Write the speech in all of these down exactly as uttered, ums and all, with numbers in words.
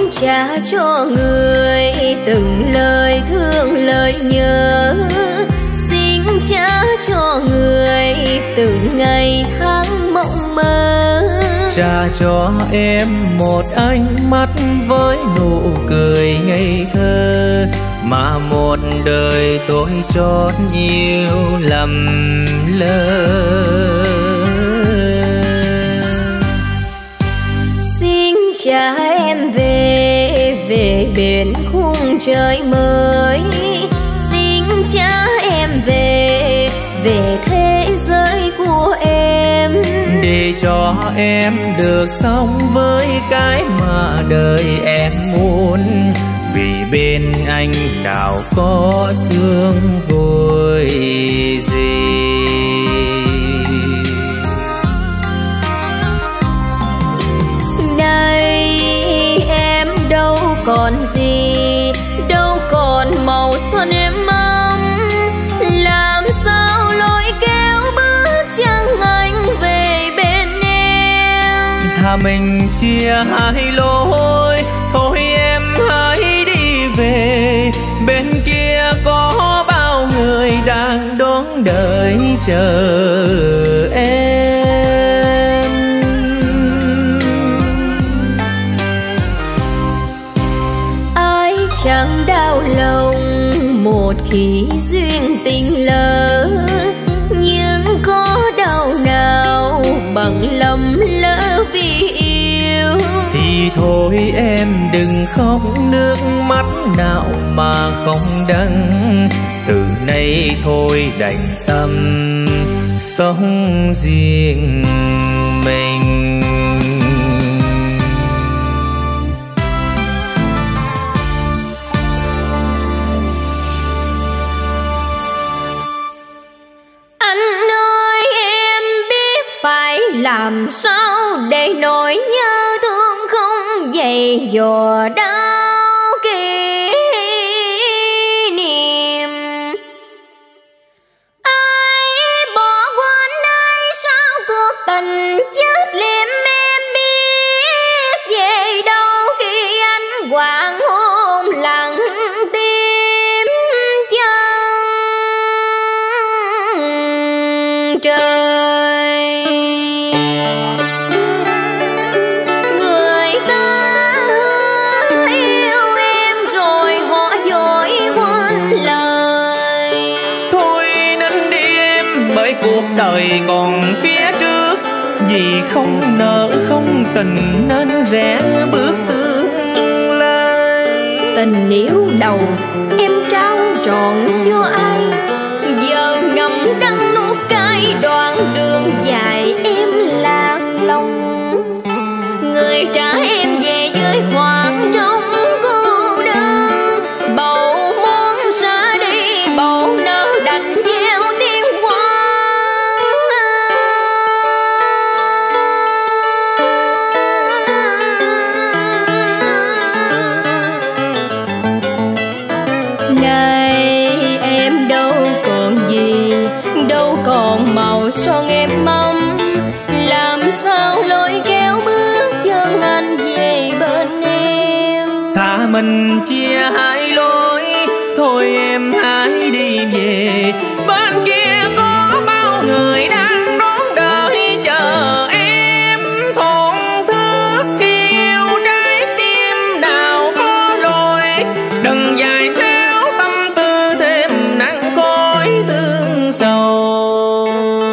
trả cho người từng lời thương lời nhớ, xin trả cho người từng ngày tháng mộng mơ. Trả cho em một ánh mắt với nụ cười ngây thơ, mà một đời tôi chót yêu lầm lỡ. Xin trả em về, về bên khung trời mới. Xin trả em về, về thế giới của em. Để cho em được sống với cái mà đời em muốn. Vì bên anh nào có sương vội gì. Nay em đâu còn gì, đâu còn màu son em mong. Làm sao lối kéo bước chân anh về bên em. Thà mình chia hai lối, thôi em hãy đi về. Bên kia có bao người đang đón đợi chờ em. Ai chẳng đau lòng một khi duyên tình lỡ, nhưng có đau nào bằng lầm lỡ vì yêu. Thì thôi em đừng khóc, nước mắt nào mà không đắng. Từ nay thôi đành tâm sống riêng mình. Anh ơi em biết phải làm sao để nỗi nhớ thương không dày dò đau kỷ niệm. Ai bỏ quên ai sao cuộc tình chết liệm. Em biết về đâu khi anh hoàng hôn lặng tim chân trời. Người ta yêu em rồi họ dối quên lời. Thôi nên đi em, bởi cuộc đời còn phía trước. Vì không nợ không tình nên rẽ bước tương lai. Tình yêu đầu em trao trọn cho ai, giờ ngậm đắng nuốt cay đoạn đường dài em lạc lòng. Người trả em về với khoảng trống cô đơn, bầu muốn ra đi bầu nỡ đành gieo tiếng Này em đâu còn gì, đâu còn màu son em mong. Làm sao lối kéo bước chân anh về bên em. Thà mình chia hai lối, thôi em hãy đi về. Bên kia có bao người đang đón đợi chờ em. Thổn thức khi yêu trái tim nào có lỗi. Đừng dài xéo tâm tư thêm nặng khói tương sầu.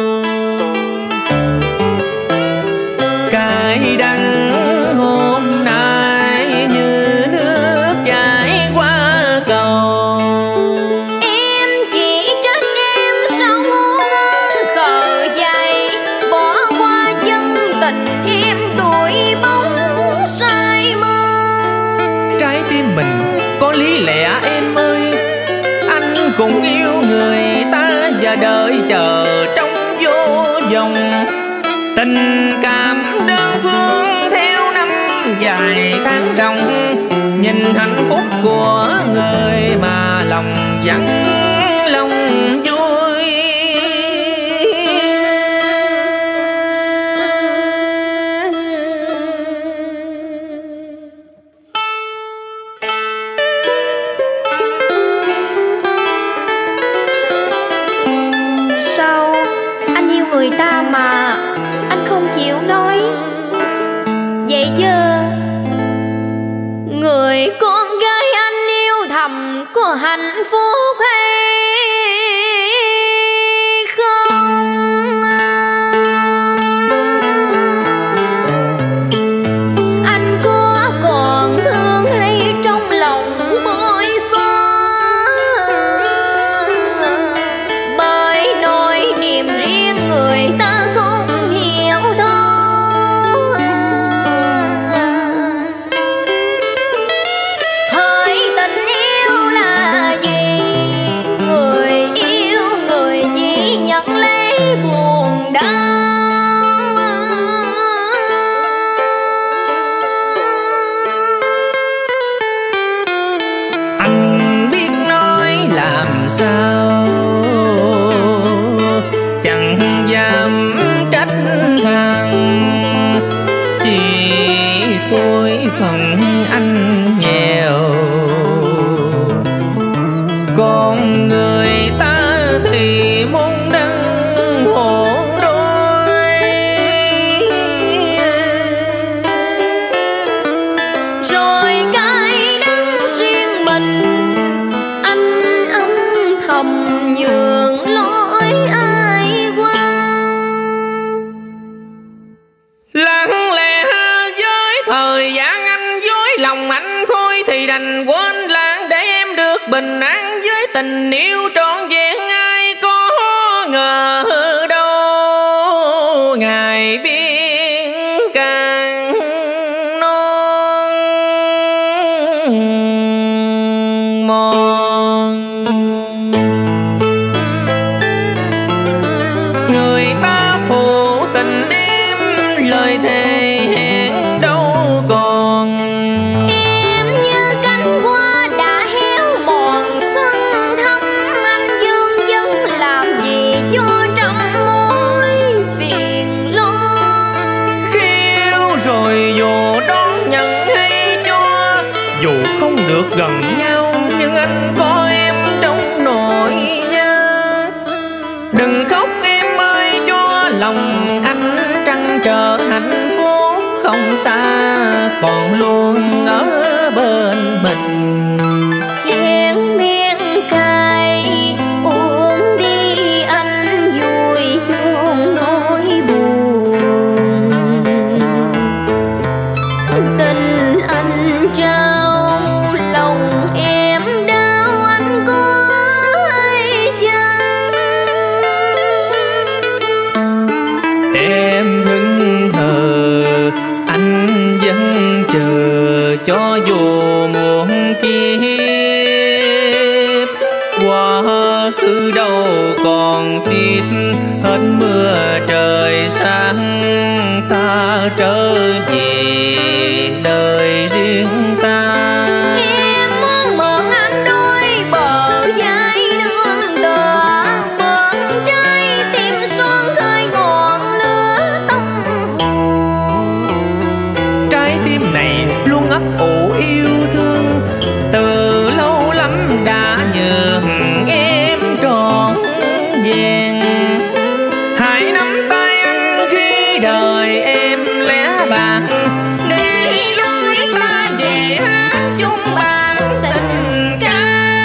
Cái đắng hôm nay như nước chảy qua cầu. Em chỉ trách em sao ngu ngơ khờ dại, bỏ qua chân tình em đuổi bóng sai mơ. Trái tim mình có lý lẽ em ơi. Anh cũng yêu người ta và đợi chờ trong vô vọng. Tình cảm đơn phương theo năm dài tháng trong. Nhìn hạnh phúc của người mà lòng vắng lòng vui. người ta mà anh không chịu nói. Vậy chứ người con gái anh yêu thầm có hạnh phúc hay không? Anh có còn thương hay trong lòng bối xóa, bởi nỗi niềm riêng người ta không hiểu thấu. Hỡi tình yêu là gì? Người yêu người chỉ nhận lấy buồn đau. Anh biết nói làm sao, chẳng dám trách thằng, chỉ tôi phần anh nghèo, còn người ta thì môn đăng hộ đôi. Rồi cái đắng riêng mình anh âm thầm nhường lối ai qua. Lặng lẽ với thời gian anh dối lòng anh thôi thì đành quên lãng để em được bình an với tình yêu trọn vẹn. Ai có ngờ đâu ngày biên càng non mòn. Người ta phụ tình em lời thề hẹn đâu còn. Em như cánh hoa đã héo mòn xuân thắm, anh dương dân làm gì cho trăm mối phiền lo. Khi yêu rồi dù đón nhận hay cho, dù không được gần nhau nhưng anh có em trong nỗi nhớ. Đừng khóc em ơi cho lòng anh trăn trở hạnh phúc không xa, còn luôn ở bên mình. Chén miên cay uống đi anh vui chôn nỗi buồn. Tình anh trao lòng em đau anh có hay chăng? Em hững hờ anh vẫn chờ cho dù muôn kiếp, quá khứ đâu còn tiếp hết mưa trời sáng. Ta trở về đời riêng ta. Em muốn mượn anh đôi bờ vai nương tựa, mượn trái tim son khơi ngọn lửa tâm hồn. Trái tim này luôn ấp ủ yêu thương, từ lâu lắm đã nhường em trọn vẹn. Hãy nắm tay anh khi đời em lẽ bàng, để lối ta về hát chung bàn tình ca.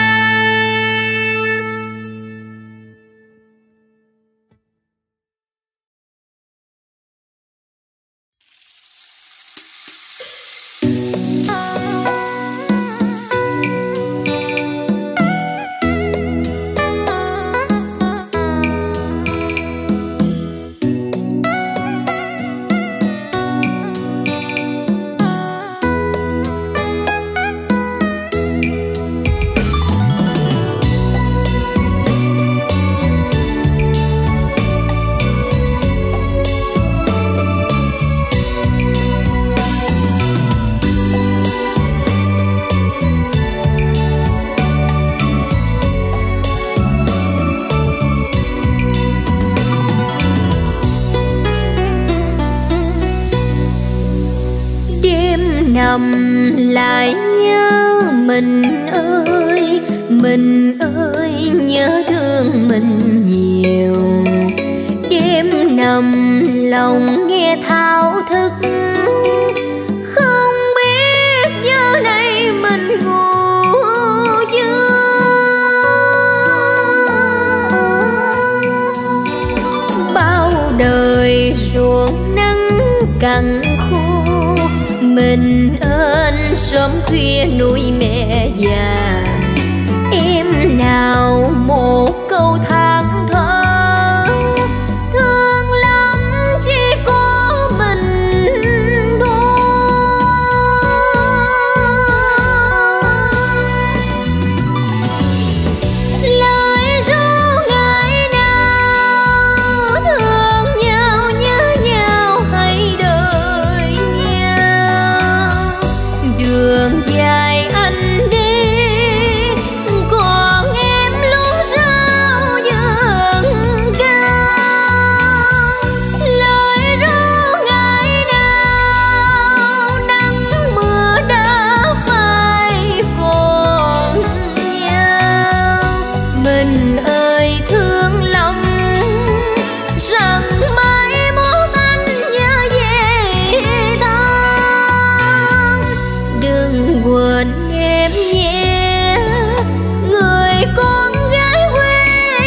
nằm lại nhớ mình ơi, mình ơi nhớ thương mình nhiều. Đêm nằm lòng nghe thao thức, không biết giờ này mình ngủ chưa. Bao đời ruộng nắng cằn khô, mình ơn sớm khuya nuôi mẹ già. Em nào một câu than thở, thương lắm chỉ có mình thôi. Lời ru ngày nào thương nhau nhớ nhau hay đợi nhau. Đường dài anh đi còn em lúc sao dường cao. Lời ru ngày nào nắng mưa đã phai còn nhau. Mình ơi thương lắm rằng mãi muốn anh nhớ về ta. Đừng quên em nhé, người con gái quê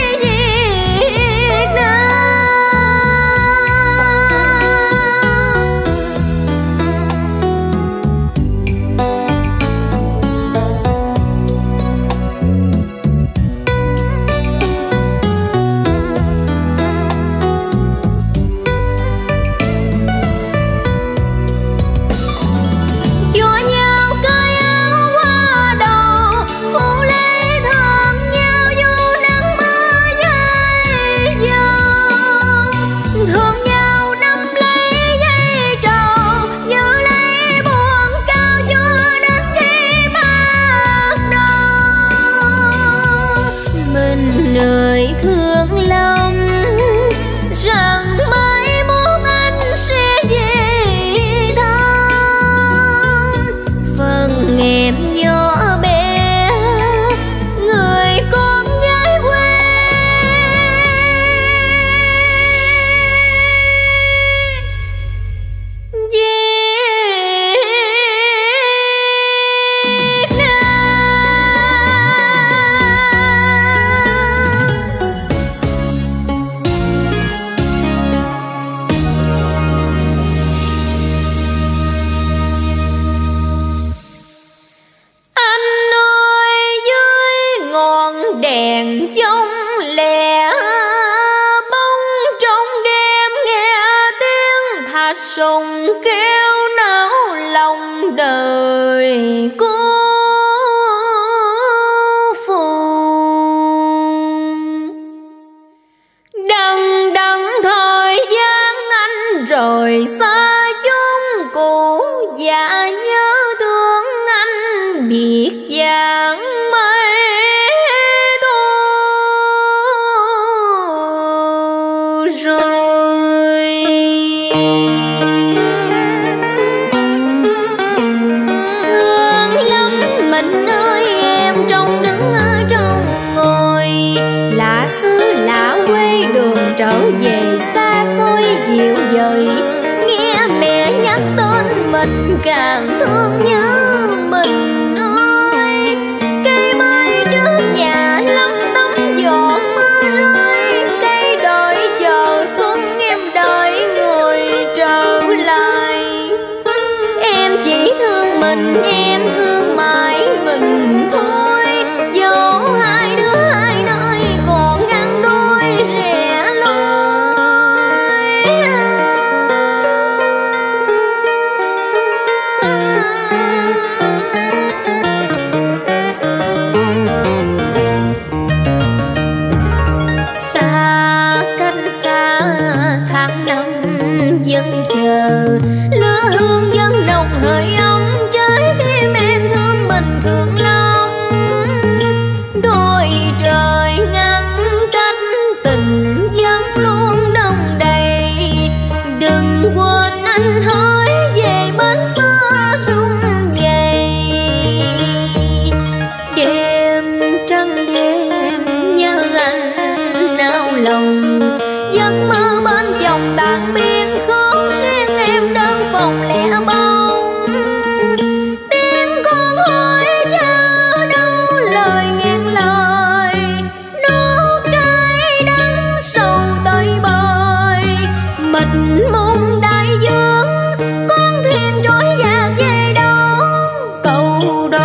Việt Nam. Cho nhau cái áo hoa đầu, phủ lấy thương nhau dù nắng mưa dây dầu. Thương nhau nắm lấy dây trầu, giữ lấy buồn cao cho đến khi bạc đầu. Mình ơi thương lắm rằng mãi muốn anh sẽ về thăm. Phần em nhỏ bé, người con gái quê Việt Nam. Anh ơi dưới ngọn đèn trong lẻ bóng, trong đêm nghe tiếng thạch sùng kêu náo lòng đời cô phụ. Đằng đằng thời gian anh rời xa chúng cũ, và nhớ thương anh biết dáng mây thu rồi. Thương lắm mình ơi em trong đứng ở trong ngồi, lạ xứ lạ quê đường trở về xa xôi dịu dời. Nghe mẹ nhắc tên mình càng thương nhớ mình ơi. Cây mai trước nhà lắm tấm giọt mưa rơi, cây đợi chờ xuân em đợi người trở lại. Em chỉ thương mình, em thương mãi mình thôi, dẫu hai đứa hai nơi còn ngăn đôi rẽ lối.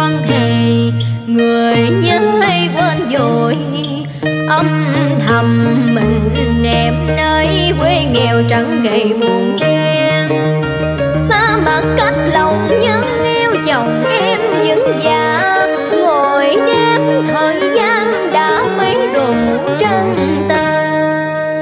quan thề, người nhớ hay quên rồi âm thầm mình em nơi quê nghèo trắng gầy buồn đen. Xa mặt cách lòng nhưng yêu chồng em vẫn già, ngồi đếm thời gian đã mấy độ trăng tàn.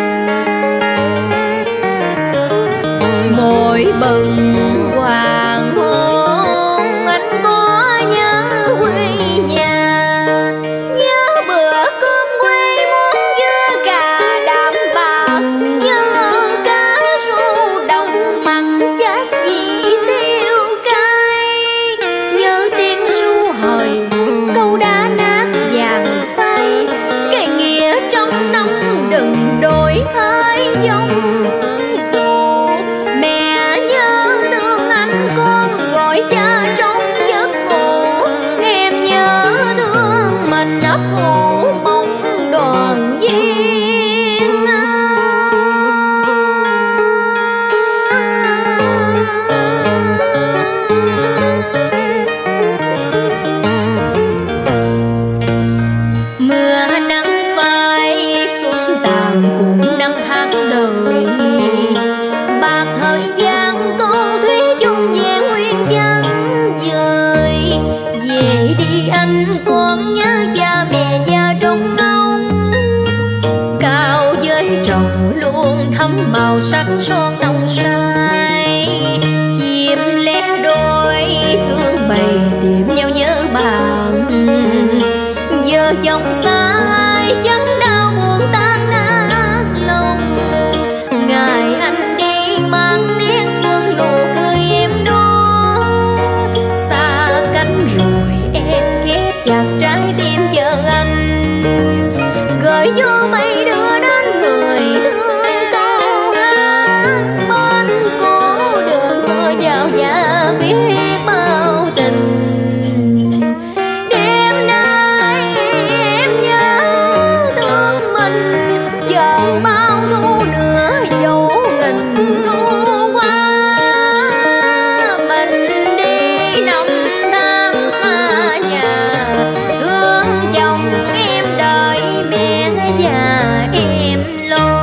Mỗi bừng hoàng hôn anh có nhớ quê nhà, nhớ bữa cơm quê món dưa cà đạm bạc, nhớ cá ru đồng mặn chát vị tiêu cay, nhớ tiếng ru hời câu đá nát vàng phai, cái nghĩa trong năm đừng đổi thay dòng phù. Mẹ nhớ thương anh con gọi cha trong giấc ngủ, em nhớ thương mình ấp ủ mong đoàn viên. Mưa nắng phai xuân tàn cùng năm tháng đời, bạc thời gian con thủy chung về nguyên chân dời. Về đi anh con nhớ cha mẹ già trong ngóng, cao với trầu luôn thắm màu sắc son nồng say. Chim lẻ đôi thương bầy tìm nhau nhớ bạn, giờ chồng xa ai chẳng đau buồn tan nát lòng. Ngày anh đi mang nét xuân nụ cười em đó, xa cánh rồi em khép chặt trái tim chờ anh, gửi vô mấy đứa đến người thương câu hát bên cố đường xưa vào và biết bao tình. Đêm nay em nhớ thương mình, chờ bao thu nữa dấu nghìn thu qua. Mình đi năm tháng xa nhà, thương chồng em đợi mẹ già em lo.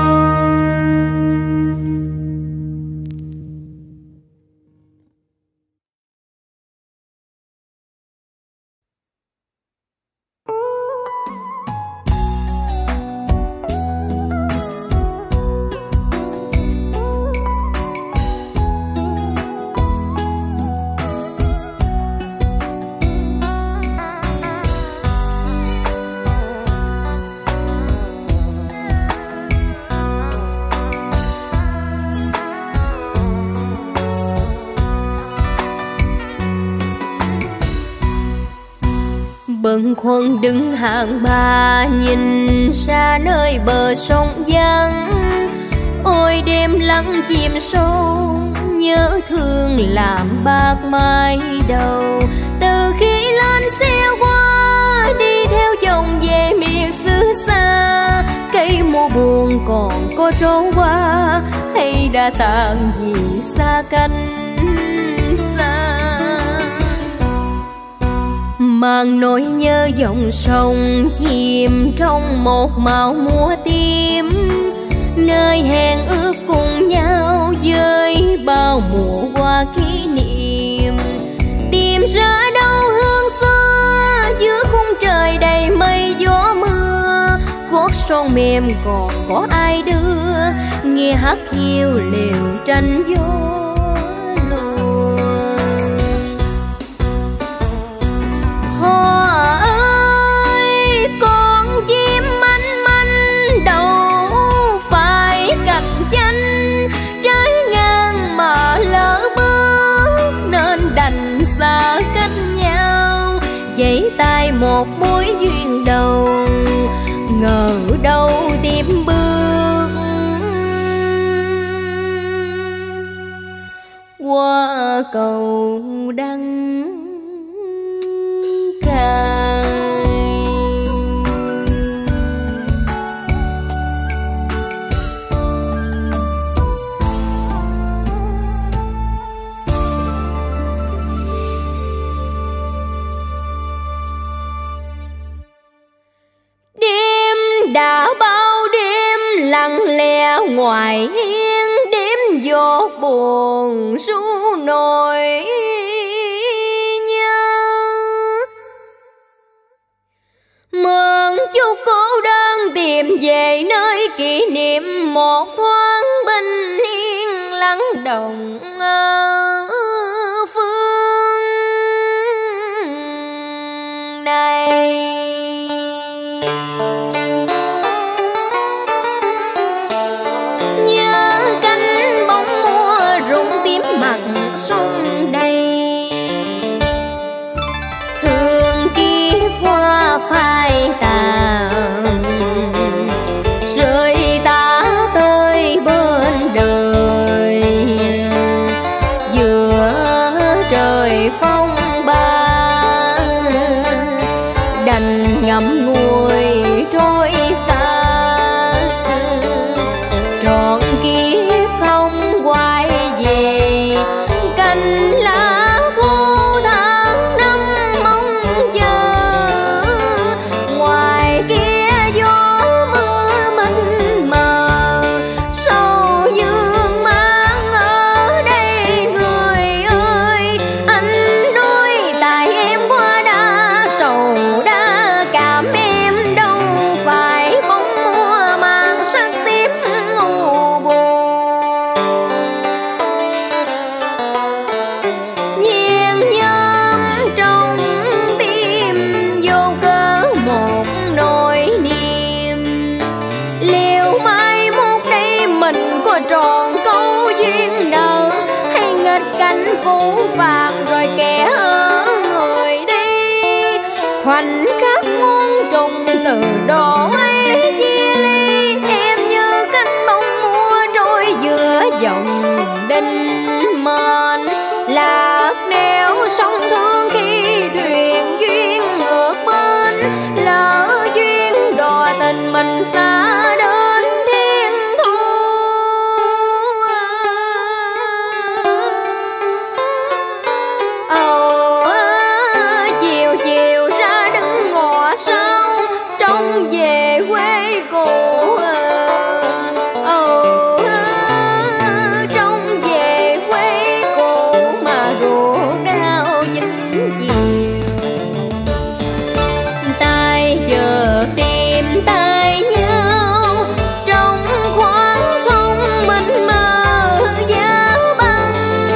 Bâng khuâng đứng hàng ba nhìn xa nơi bờ sông vắng, ôi đêm lắng chìm sâu nhớ thương làm bạc mái đầu. Từ khi lên xe qua đi theo chồng về miền xứ xa, cây mùa buồn còn có trổ qua hay đã tàn vì xa cánh xa. Mang nỗi nhớ dòng sông chìm trong một màu mua tím, nơi hẹn ước cùng nhau với bao mùa qua kỷ niệm. Tìm ra đâu hương xưa giữa khung trời đầy mây gió mưa, gót son mềm còn có ai đưa nghe hát hiu liều tranh gió. Hoa ơi con chim manh manh đâu phải cành chanh, trái ngang mà lỡ bước nên đành xa cách nhau. Giãy tay một mối duyên đầu ngờ đâu tìm bước, qua cầu đắng cay. đã bao đêm lặng lẽ ngoài hiên, đêm giọt buồn ru nỗi nhớ. Mượn chút cô đơn tìm về nơi kỷ niệm, một thoáng bình yên lắng động ở phương này. Nhớ cánh bóng mùa rụng tím mặt sông đầy, thương kiếp qua phai tàn, rơi ta tới bên đời. Giữa trời phong ba đành ngậm ngùi trôi xa, trọn kiếp không quay về. Cành lá khô tháng năm mong chờ, ngoài kia gió mưa mịt mờ. Sầu dương mang ở đây người ơi, anh nói tại em quá đã sầu đã cảm, em đâu phải bóng mùa mang sắc tiếp u buồn. Nhiên nhóm trong tim vô cớ một nỗi niềm, liệu mai mốt đây mình có tròn câu duyên nợ, hay nghịch cảnh phủ phạt rồi kẻ ở người đi. Khoảnh khắc muôn trùng từ đó ấy chia ly, em như cánh bóng mùa trôi giữa dòng đinh mền. Lạc nẻo sông thương khi thuyền duyên ngược bên, lỡ duyên đò tình mình xa đến thiên thu. Ồ chiều chiều ra đứng ngõ sau, trông về quê cũ. Ồ trông về quê cũ mà ruột đau chính chiều. Tay giờ tìm tay nhau trong khoảng không mình mơ giá băng.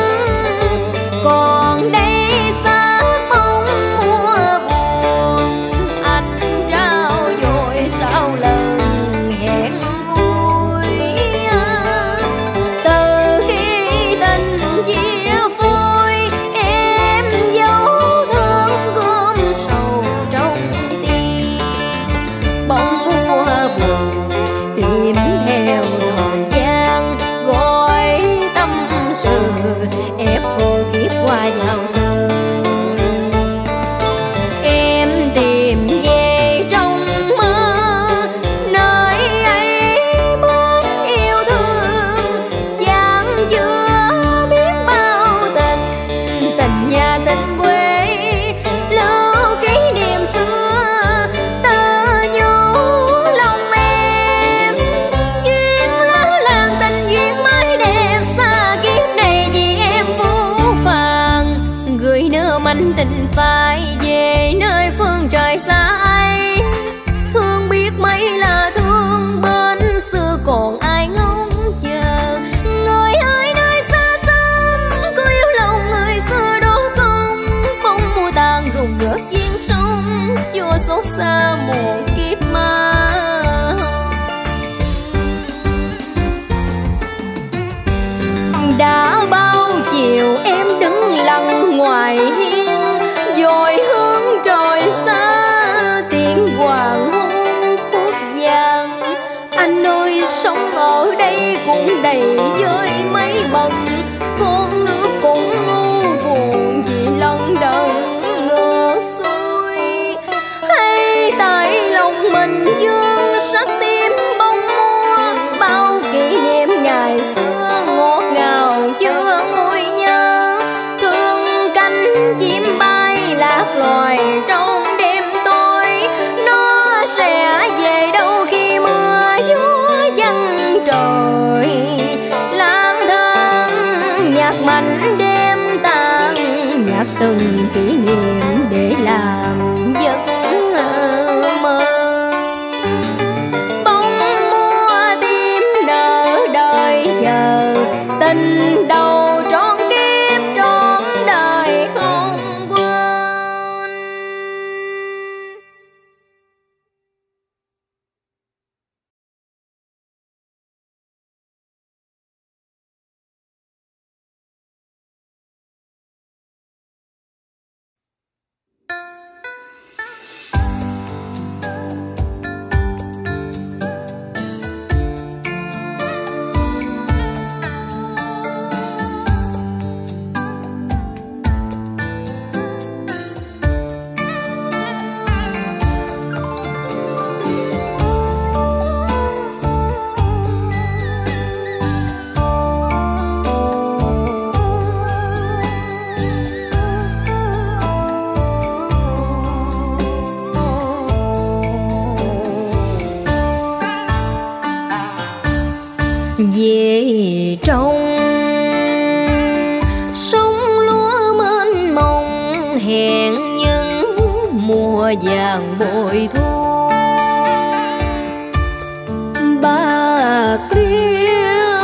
Còn đây xa bóng mùa buồn, anh trao dội sao lần hẹn cuối. Từ khi tình chia phôi, em dấu thương gom sầu trong tim. Bóng mùa buồn tìm theo thời gian, gọi tâm sự ép cô kiếp qua vào thơ. Em tìm về trong mơ, nơi ấy mới yêu thương. Chẳng chưa biết bao tình, tình nhà tình quê, lưu kỷ niệm xưa tơ nhũ lòng em. Duyên lá làng tình duyên mới đẹp, xa kiếp này vì em phũ phàng. Gửi nửa mảnh tình phai về nơi phương trời xa ấy, thương biết mấy là thương bên xưa còn ai ngóng chờ. Người ơi nơi xa xăm có yêu lòng người xưa đó không, bóng mùa tàn rụng rớt duyên sông, cho xót xa một kiếp ma. Đã bao chiều em đứng lặng ngoài hiên, dội hướng trời xa tiếng hoàng hôn khuất vàng. Anh ơi sống ở đây cũng đầy với mấy bận, con nước cũng ngu buồn vì lận đận ngược xuôi. Hay tại lòng mình dương sắc tím bóng mùa, bao kỷ niệm ngày xưa ngọt ngào chưa nguôi nhớ. Thương cánh chim bay lạc loài trong đêm tối, nó sẽ về đâu khi mùa vàng bội thu. Bạc Liêu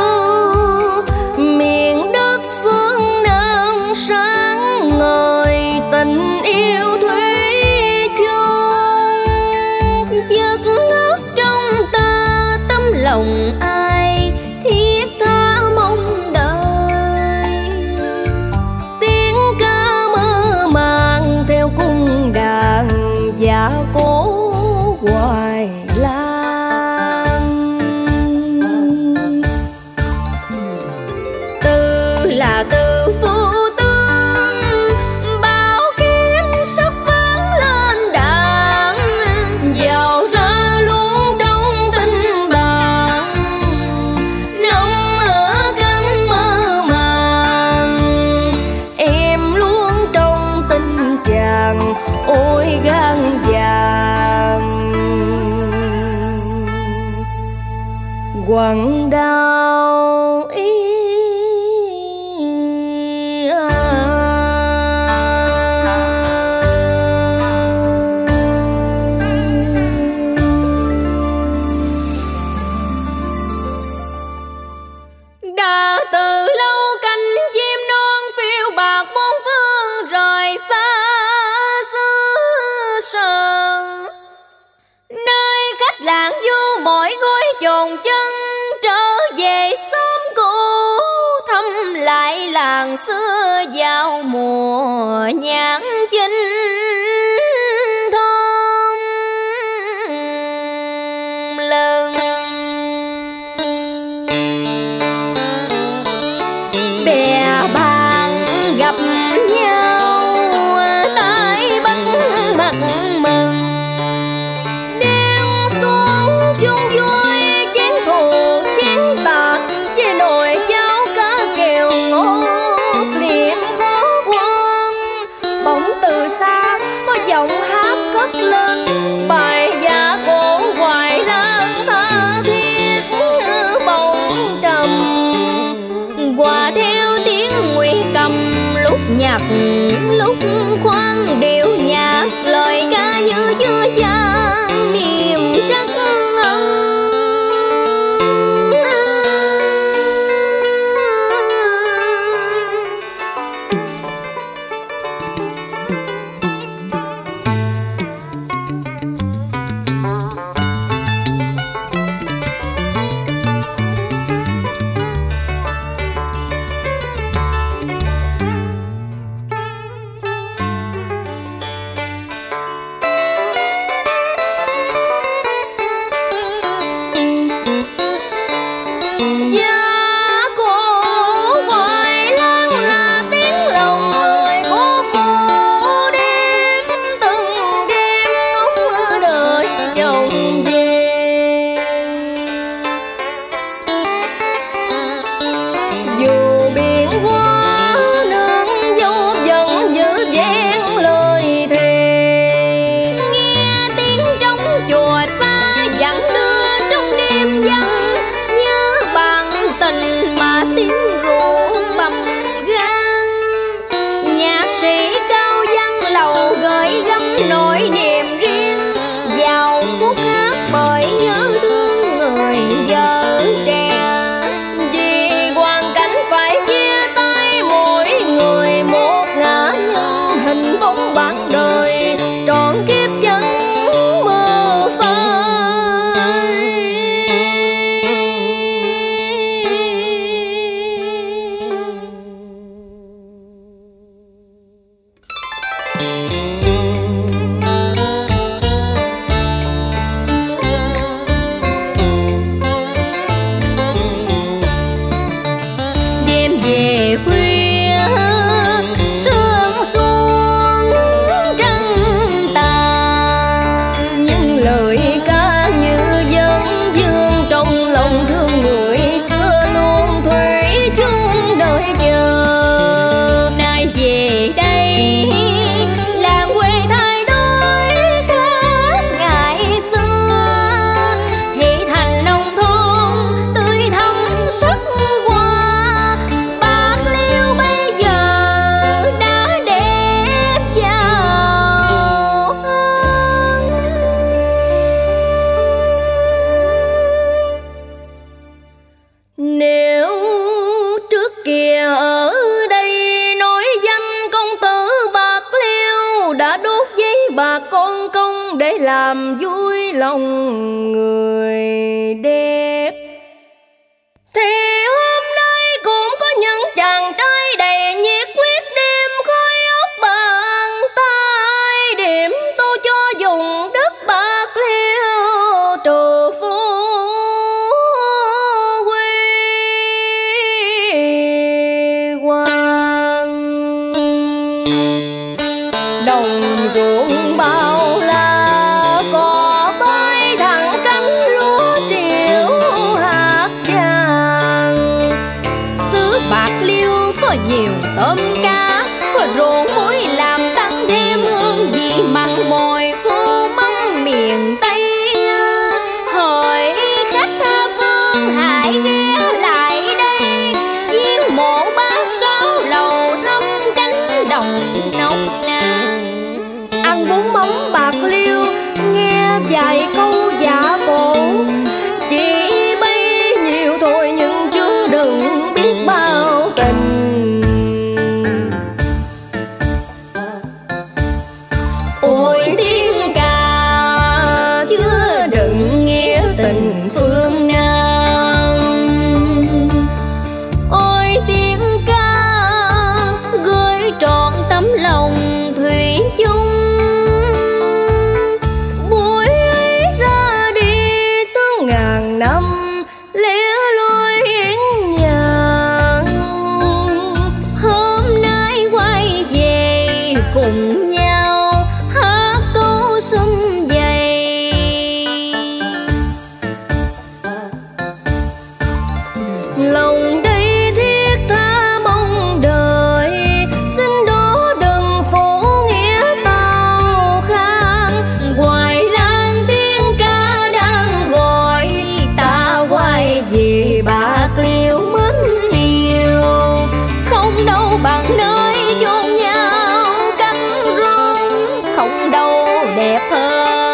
miền đất phương Nam sáng ngời, tình yêu thủy chung chất ngất trong ta, tấm lòng ai thiết tha mong đợi. Tiếng ca mơ màng theo cung đàn và cố hoài lan. Từ là từ phu tương, bao kiếm sắp ván lên đàn, vào ra luôn đông tình bạn, nóng ở cánh mơ màng. Em luôn trong tình chàng, ôi gan vàng quặng đau ý. Đã từ lâu cánh chim non phiêu bạc bốn phương, rời xa xứ sở, nơi khách làng du mỗi gối chồn chân, trở về xóm cũ thăm lại làng xưa vào mùa nhãn chinh thơm lần. Bè bạn gặp nhau tay bắt mặt mừng, đêm xuống chung vui chén thù chén bạc, với nồi cháo cá kèo ngọt liệm khó quên. Bỗng từ xa bà con công để làm vui lòng người đẹp. Thì hôm nay cũng có những chàng trai đầy nhiệt huyết đêm khói ốc bàn tay, điểm tô cho dùng đất bạc liêu trù phú quy hoàng. Đồng ruộng bao la có bay thẳng cánh lúa triệu hạt vàng. Xứ Bạc Liêu có nhiều tôm cá, có ruộng muối làm tăng thêm hương vị mặn mòi khô măng miền Tây. Hỡi khách tha phương hãy ghé lại đây, viếng mộ ba sáu lầu thăm cánh đồng nóc nàn. Ăn bún mắm Bạc Liêu nghe vài câu dạ cổ, chỉ bấy nhiêu thôi nhưng chứa đựng biết bao tình. Ôi tiếng ca chứa đựng nghĩa tình phương Nam, ôi tiếng ca gửi trọn tấm lòng thủy chung. Buổi ấy ra đi tương ngàn năm lẻ loi hiển nhàn, Hôm nay quay về cùng nhau hát câu sum vầy. lòng đây thiết tha mong đợi, xin đó đừng phủ nghĩa tao khang. Hoài lang tiếng ca đang gọi ta quay về Bạc Liêu mến yêu, không đâu bằng nơi chôn nhau cánh rốn, không đâu đẹp hơn